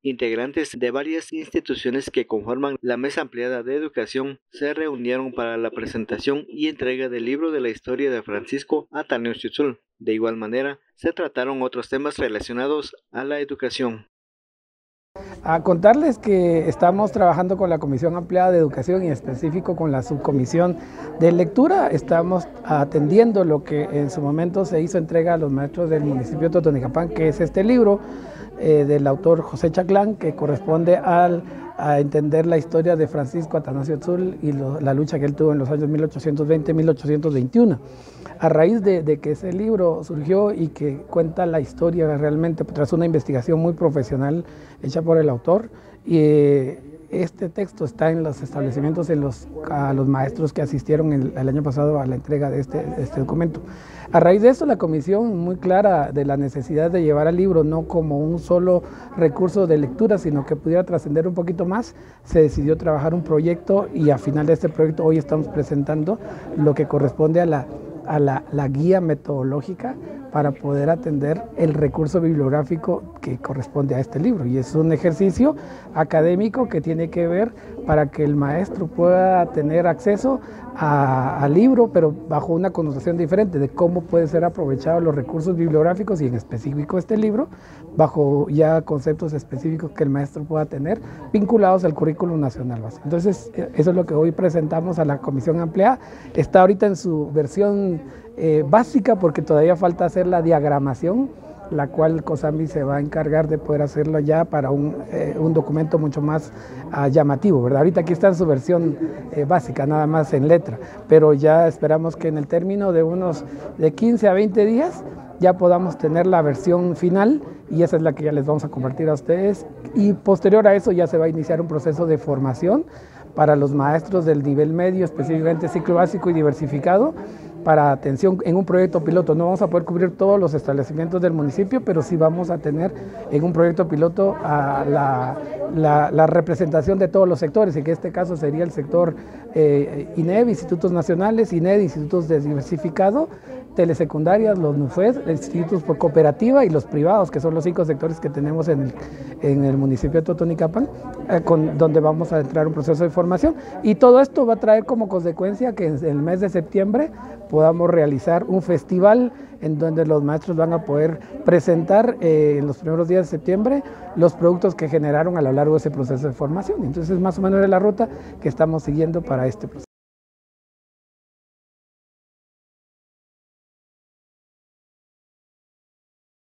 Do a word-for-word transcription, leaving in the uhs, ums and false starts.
Integrantes de varias instituciones que conforman la Mesa Ampliada de Educación se reunieron para la presentación y entrega del libro de la historia de Francisco Ataneusztl. De igual manera, se trataron otros temas relacionados a la educación. A contarles que estamos trabajando con la Comisión Ampliada de Educación y en específico con la Subcomisión de Lectura. Estamos atendiendo lo que en su momento se hizo entrega a los maestros del municipio de Totonicapán, que es este libro eh, del autor José Chaclán, que corresponde al, a entender la historia de Francisco Ataneusztl y lo, la lucha que él tuvo en los años mil ochocientos veinte a mil ochocientos veintiuno. A raíz de, de que ese libro surgió y que cuenta la historia realmente tras una investigación muy profesional hecha por el autor, y eh, este texto está en los establecimientos, en los, a los maestros que asistieron el, el año pasado a la entrega de este, de este documento. A raíz de esto, la comisión, muy clara de la necesidad de llevar al libro no como un solo recurso de lectura, sino que pudiera trascender un poquito más, se decidió trabajar un proyecto, y a final de este proyecto hoy estamos presentando lo que corresponde a la a la, la guía metodológica para poder atender el recurso bibliográfico que corresponde a este libro. Y es un ejercicio académico que tiene que ver para que el maestro pueda tener acceso al libro, pero bajo una connotación diferente de cómo pueden ser aprovechados los recursos bibliográficos, y en específico este libro, bajo ya conceptos específicos que el maestro pueda tener vinculados al currículum nacional básico. Entonces, eso es lo que hoy presentamos a la Comisión Ampliada. Está ahorita en su versión eh, básica, porque todavía falta hacer la diagramación, la cual COSAMBI se va a encargar de poder hacerlo ya para un, eh, un documento mucho más uh, llamativo, ¿verdad? Ahorita aquí está en su versión eh, básica, nada más en letra, pero ya esperamos que en el término de unos de quince a veinte días ya podamos tener la versión final, y esa es la que ya les vamos a compartir a ustedes, y posterior a eso ya se va a iniciar un proceso de formación para los maestros del nivel medio, específicamente ciclo básico y diversificado, para atención en un proyecto piloto. No vamos a poder cubrir todos los establecimientos del municipio, pero sí vamos a tener en un proyecto piloto a la, la, la representación de todos los sectores, en que este caso sería el sector eh, INEV, Institutos Nacionales, INED, Institutos de Diversificado, telesecundarias, los NUFED, institutos por cooperativa y los privados, que son los cinco sectores que tenemos en el, en el municipio de Totonicapán, eh, con, donde vamos a entrar un proceso de formación. Y todo esto va a traer como consecuencia que en el mes de septiembre podamos realizar un festival en donde los maestros van a poder presentar eh, en los primeros días de septiembre los productos que generaron a lo largo de ese proceso de formación. Entonces, más o menos es la ruta que estamos siguiendo para este proceso.